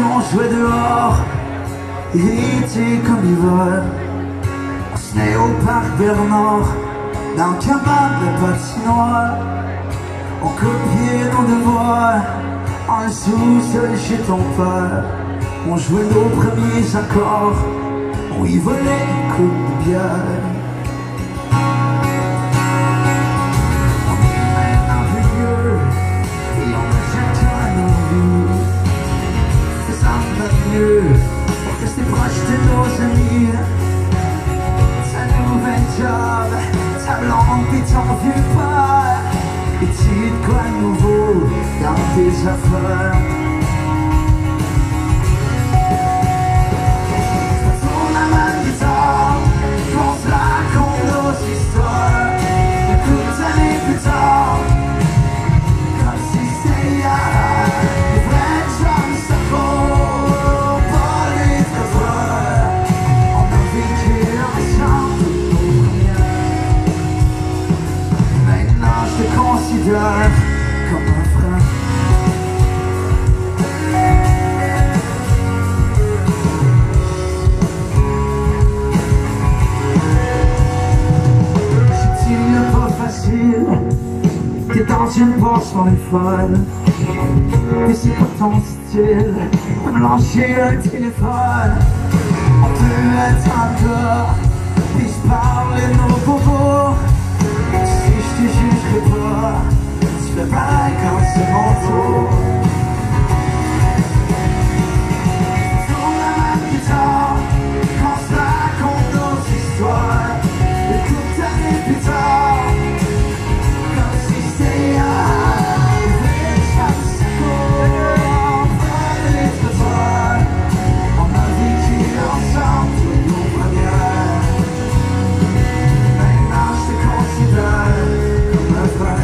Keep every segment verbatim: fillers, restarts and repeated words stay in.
on jouait dehors, été comme l'hiver. On se tenait au parc Bernard, dans le cabane de patinoire. On copiait nos devoirs, en le sous-sol chez ton père. On jouait nos premiers accords, on y volait une coupe de bière. Pour rester proche de nos amis, ta nouvelle job, ta blonde pis ton vieux père. Et tu de quoi de nouveau dans tes affaires? Retourne à ma guitare, qu'on se raconte nos histoires. Une couple d'années plus tard, comme si c'était hier. Les vrais chums s'affrontent. Comme un frère. Si tu n'as pas facile, t'es dans une bourse pour les folles. Mais c'est pas ton style de me lâcher un téléphone. On peut être un gars, puis se parler de nos bobos. Si je te jugerai pas, tu fais pareil quand c'est mon tour. Tourne la même guitare, qu'on se raconte nos histoires. Une couple d'années plus tard, comme si c'était hier. Les vrais chums s'accordent, on prend les trésors. On a vécu ensemble toutes nos premières. Maintenant je te considère comme un frère.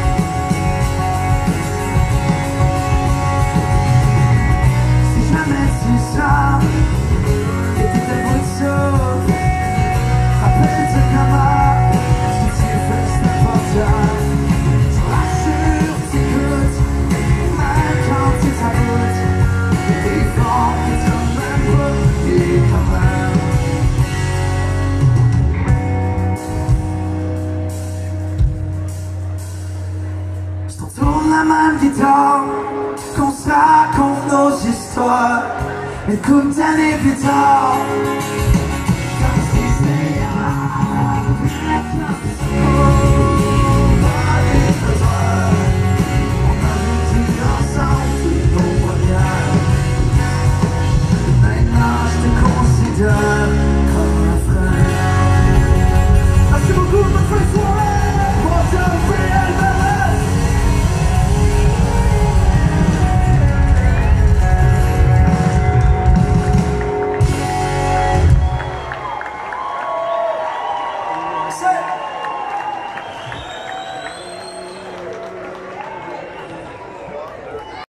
Tourne la même guitare, qu'on se raconte nos histoires. Une couple d'années plus tard,